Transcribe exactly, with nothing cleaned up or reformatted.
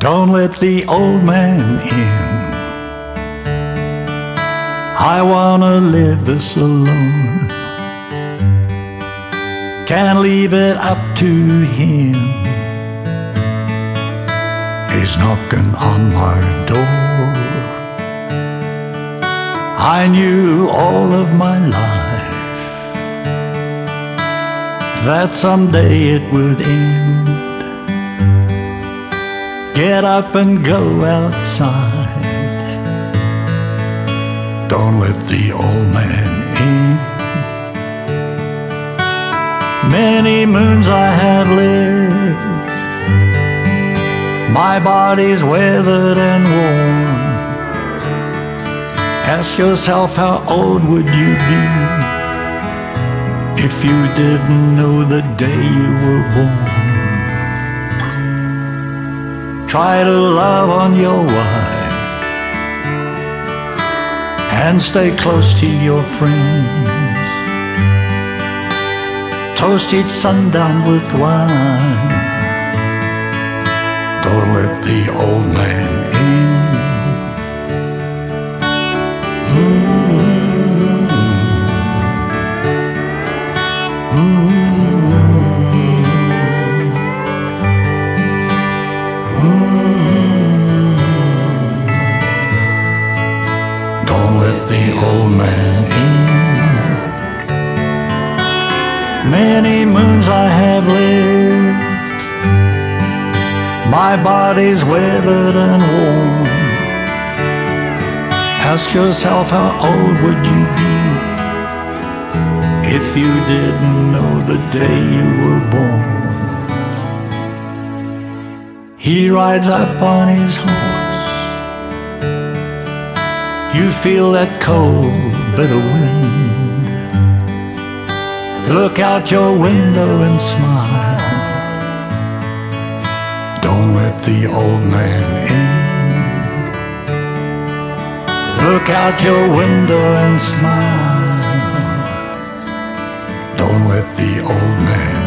Don't let the old man in. I wanna live this alone. Can't leave it up to him. He's knocking on my door. I knew all of my life that someday it would end. Get up and go outside. Don't let the old man in. Many moons I have lived. My body's weathered and worn. Ask yourself, how old would you be if you didn't know the day you were born? Try to love on your wife and stay close to your friends. Toast each sundown with wine. Don't let the old man in. Mm-hmm. Mm-hmm. Don't let the old man in. Many moons I have lived. My body's weathered and worn. Ask yourself, how old would you be if you didn't know the day you were born? He rides up on his horse. You feel that cold, bitter wind. Look out your window and smile. Don't let the old man in. Look out your window and smile. Don't let the old man